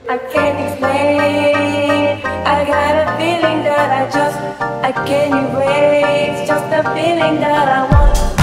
I can't explain. I got a feeling that I can't erase. Just a feeling that I want.